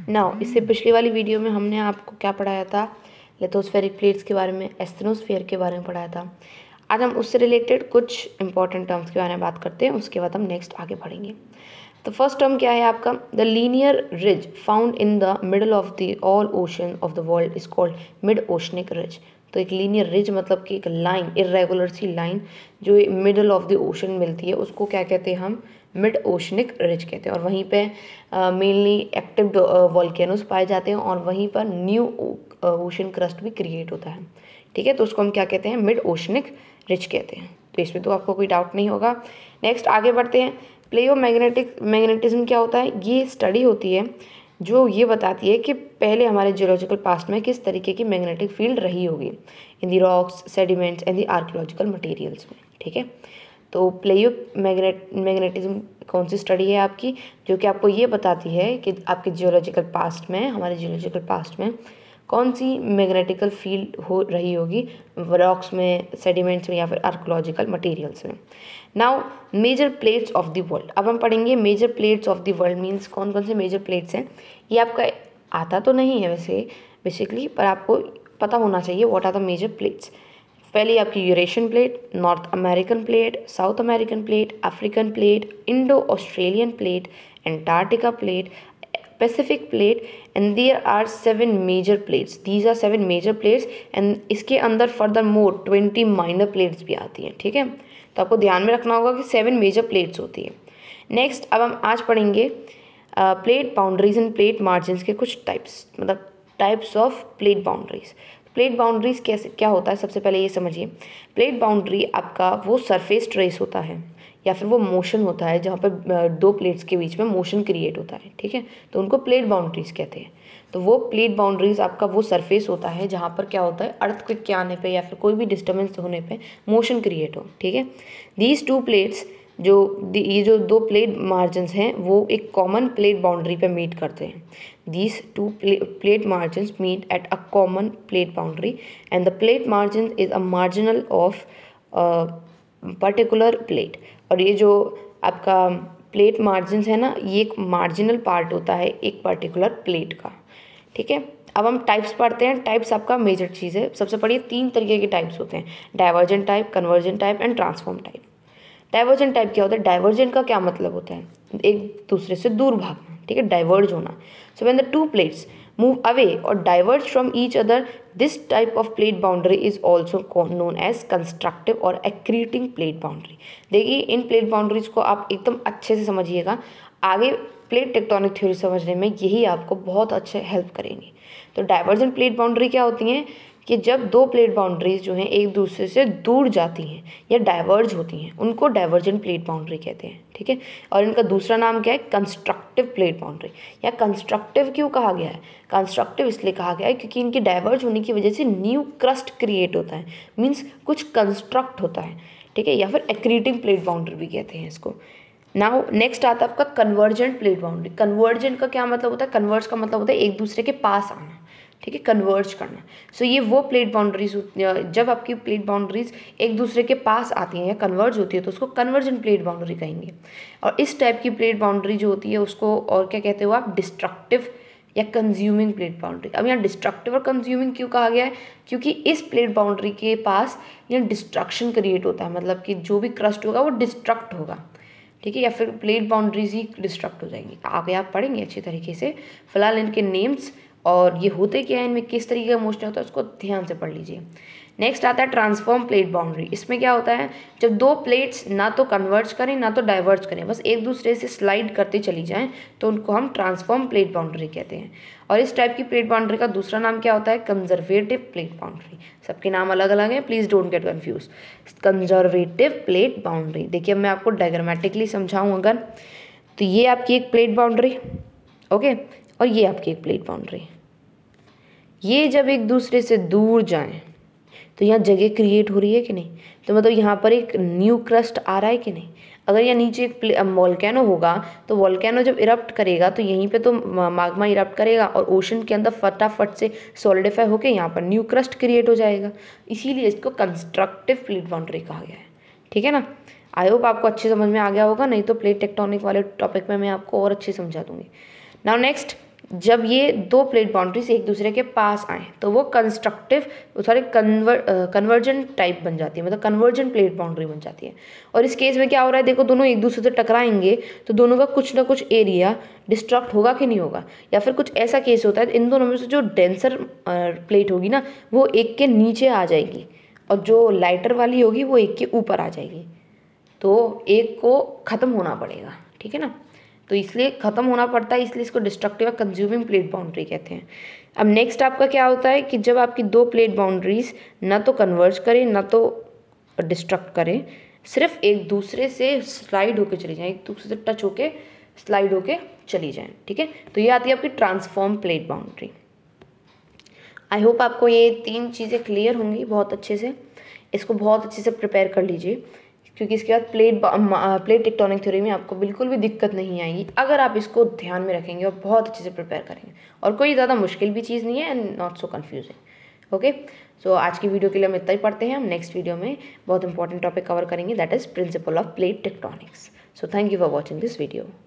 Now इससे पिछली वाली वीडियो में हमने आपको क्या पढ़ाया था, लिथोस्फेरिक प्लेट्स के बारे में, एस्थेनोस्फीयर के बारे में पढ़ाया था। आज हम उससे रिलेटेड कुछ इंपॉर्टेंट टर्म्स के बारे में बात करते हैं, उसके बाद हम नेक्स्ट आगे बढ़ेंगे। तो फर्स्ट टर्म क्या है आपका, the linear ridge found in the middle of the all ocean of the world is called mid oceanic ridge. तो एक लीनियर रिज मतलब कि एक लाइन, इरेगुलर सी लाइन जो मिडल ऑफ द ओशन मिलती है, उसको क्या कहते हैं हम, मिड ओशनिक रिज कहते हैं। और वहीं पे मेनली एक्टिव वॉल्केनोस पाए जाते हैं और वहीं पर न्यू ओशन क्रस्ट भी क्रिएट होता है। ठीक है, तो उसको हम क्या कहते हैं, मिड ओशनिक रिज कहते हैं। तो इसमें तो आपको कोई डाउट नहीं होगा। नेक्स्ट आगे बढ़ते हैं। मैग्नेटिज्म क्या होता है, ये स्टडी होती है जो ये बताती है कि पहले हमारे जियोलॉजिकल पास्ट में किस तरीके की मैग्नेटिक फील्ड रही होगी in the rocks, sediments and the archaeological materials में। ठीक है, तो मैग्नेटिज्म कौन सी स्टडी है आपकी, जो कि आपको ये बताती है कि आपके जियोलॉजिकल पास्ट में, हमारे जियोलॉजिकल पास्ट में कौन सी मैग्नेटिकल फील्ड हो रही होगी रॉक्स में, सेडिमेंट्स में या फिर आर्कियोलॉजिकल मटेरियल्स में। Now major plates of the world, अब हम पढ़ेंगे major plates of the world means कौन कौन से मेजर प्लेट्स हैं। ये आपका आता तो नहीं है वैसे बेसिकली, पर आपको पता होना चाहिए what are the major plates. पहली आपकी Eurasian plate, north American plate, south American plate, African plate, Indo Australian plate, Antarctica plate, Pacific plate, and there are 7 major plates. These are 7 major plates and इसके अंदर furthermore 20 minor plates भी आती हैं। ठीक है, तो आपको ध्यान में रखना होगा कि 7 major plates होती है। नेक्स्ट अब हम आज पढ़ेंगे plate boundaries and plate margin के कुछ टाइप्स, मतलब types of plate boundaries. Plate boundaries कैसे क्या होता है, सबसे पहले ये समझिए। प्लेट बाउंड्री आपका वो सरफेस ट्रेस होता है या फिर वो मोशन होता है जहाँ पर दो प्लेट्स के बीच में मोशन क्रिएट होता है। ठीक है, तो उनको प्लेट बाउंड्रीज कहते हैं। तो वो प्लेट बाउंड्रीज आपका वो सरफेस होता है जहाँ पर क्या होता है, अर्थक्वेक के आने पे या फिर कोई भी डिस्टर्बेंस होने पे मोशन क्रिएट हो। ठीक है, दीज टू प्लेट्स ये जो दो प्लेट मार्जिन्स हैं वो एक कॉमन प्लेट बाउंड्री पे मीट करते हैं। These two plate margins meet at a common plate boundary and the plate margin is a marginal of particular plate. और ये जो आपका प्लेट मार्जिन्स है ना, ये एक मार्जिनल पार्ट होता है एक पर्टिकुलर प्लेट का। ठीक है, अब हम टाइप्स पढ़ते हैं। टाइप्स आपका मेजर चीज़ है। सबसे पढ़िए, 3 तरीके के टाइप्स होते हैं, divergent type, convergent type and transform type. Divergent type क्या होता है, डाइवर्जेंट का क्या मतलब होता है, एक दूसरे से दूर भागना। ठीक है, डाइवर्ज होना। So when the two plates move away और diverge from each other, this type of plate boundary is also known as constructive और एक्रीटिंग प्लेट बाउंड्री। देखिए, इन प्लेट बाउंड्रीज को आप एकदम अच्छे से समझिएगा, आगे प्लेट टेक्टोनिक थ्योरी समझने में यही आपको बहुत अच्छे हेल्प करेंगे। तो डाइवर्जेंट प्लेट बाउंड्री क्या होती हैं कि जब दो प्लेट बाउंड्रीज जो हैं एक दूसरे से दूर जाती हैं या डाइवर्ज होती हैं, उनको डाइवर्जेंट प्लेट बाउंड्री कहते हैं। ठीक है, और इनका दूसरा नाम क्या है, कंस्ट्रक्टिव प्लेट बाउंड्री। या कंस्ट्रक्टिव क्यों कहा गया है, कंस्ट्रक्टिव इसलिए कहा गया है क्योंकि इनकी डाइवर्ज होने की वजह से न्यू क्रस्ट क्रिएट होता है, मीन्स कुछ कंस्ट्रक्ट होता है। ठीक है, या फिर एक्रीटिंग प्लेट बाउंड्री भी कहते हैं इसको। नाउ नेक्स्ट आता है आपका कन्वर्जेंट प्लेट बाउंड्री। कन्वर्जेंट का क्या मतलब होता है, कन्वर्ज का मतलब होता है एक दूसरे के पास आना। ठीक है, कन्वर्ज करना। सो ये वो प्लेट बाउंड्रीज, जब आपकी प्लेट बाउंड्रीज एक दूसरे के पास आती हैं या कन्वर्ज होती है तो उसको कन्वर्जेंट प्लेट बाउंड्री कहेंगे। और इस टाइप की प्लेट बाउंड्री जो होती है उसको और क्या कहते हो आप, डिस्ट्रक्टिव या कंज्यूमिंग प्लेट बाउंड्री। अब यहाँ डिस्ट्रक्टिव और कंज्यूमिंग क्यों कहा गया है, क्योंकि इस प्लेट बाउंड्री के पास यहाँ डिस्ट्रक्शन क्रिएट होता है, मतलब कि जो भी क्रस्ट होगा वो डिस्ट्रक्ट होगा। ठीक है, या फिर प्लेट बाउंड्रीज ही डिस्ट्रक्ट हो जाएंगी। आगे आप पढ़ेंगे अच्छी तरीके से। फिलहाल इनके नेम्स और ये होते क्या है, इनमें किस तरीके का मोशन होता है उसको ध्यान से पढ़ लीजिए। नेक्स्ट आता है ट्रांसफॉर्म प्लेट बाउंड्री। इसमें क्या होता है, जब दो प्लेट्स ना तो कन्वर्ज करें ना तो डाइवर्ज करें, बस एक दूसरे से स्लाइड करते चली जाएं, तो उनको हम ट्रांसफॉर्म प्लेट बाउंड्री कहते हैं। और इस टाइप की प्लेट बाउंड्री का दूसरा नाम क्या होता है, कंजर्वेटिव प्लेट बाउंड्री। सबके नाम अलग अलग हैं, please don't get confuse. Conservative plate boundary, देखिए मैं आपको डायग्रामेटिकली समझाऊँ अगर, तो ये आपकी एक प्लेट बाउंड्री, ओके, और ये आपकी एक प्लेट बाउंड्री। ये जब एक दूसरे से दूर जाएं तो यहाँ जगह क्रिएट हो रही है कि नहीं, तो मतलब यहाँ पर एक न्यू क्रस्ट आ रहा है कि नहीं। अगर यहाँ नीचे एक वॉल्केनो होगा तो वॉल्केनो जब इरप्ट करेगा तो यहीं पे तो माग्मा इरप्ट करेगा और ओशन के अंदर फटाफट से सॉलिडिफाई होकर यहाँ पर न्यू क्रस्ट क्रिएट हो जाएगा। इसीलिए इसको कंस्ट्रक्टिव प्लेट बाउंड्री कहा गया है। ठीक है ना, आई होप आपको अच्छे समझ में आ गया होगा, नहीं तो प्लेट टेक्टोनिक वाले टॉपिक में मैं आपको और अच्छे समझा दूँगी। नाउ नेक्स्ट जब ये दो प्लेट बाउंड्रीज एक दूसरे के पास आए तो वो कन्वर्जेंट टाइप बन जाती है, मतलब कन्वर्जेंट प्लेट बाउंड्री बन जाती है। और इस केस में क्या हो रहा है, देखो दोनों एक दूसरे से टकराएंगे तो दोनों का कुछ ना कुछ एरिया डिस्ट्रक्ट होगा कि नहीं होगा, या फिर कुछ ऐसा केस होता है इन दोनों में से जो डेंसर प्लेट होगी ना वो एक के नीचे आ जाएगी और जो लाइटर वाली होगी वो एक के ऊपर आ जाएगी, तो एक को ख़त्म होना पड़ेगा, ठीक है ना। तो इसलिए ख़त्म होना पड़ता है, इसलिए इसको डिस्ट्रक्टिव या कंज्यूमिंग प्लेट बाउंड्री कहते हैं। अब नेक्स्ट आपका क्या होता है कि जब आपकी दो प्लेट बाउंड्रीज ना तो कन्वर्ज करें ना तो डिस्ट्रक्ट करें, सिर्फ एक दूसरे से स्लाइड होके चली जाएं, एक दूसरे से टच होके स्लाइड होके चली जाएं, ठीक है। तो ये आती है आपकी transform plate boundary. I hope आपको ये 3 चीज़ें क्लियर होंगी बहुत अच्छे से। इसको बहुत अच्छे से प्रिपेयर कर लीजिए, क्योंकि इसके बाद प्लेट टेक्टोनिक थ्योरी में आपको बिल्कुल भी दिक्कत नहीं आएगी अगर आप इसको ध्यान में रखेंगे और बहुत अच्छे से प्रिपेयर करेंगे। और कोई ज़्यादा मुश्किल भी चीज़ नहीं है and not so confusing. Okay, so आज की वीडियो के लिए हम इतना ही पढ़ते हैं। हम नेक्स्ट वीडियो में बहुत इंपॉर्टेंट टॉपिक कवर करेंगे, that is principle of plate tectonics. So thank you for watching this video.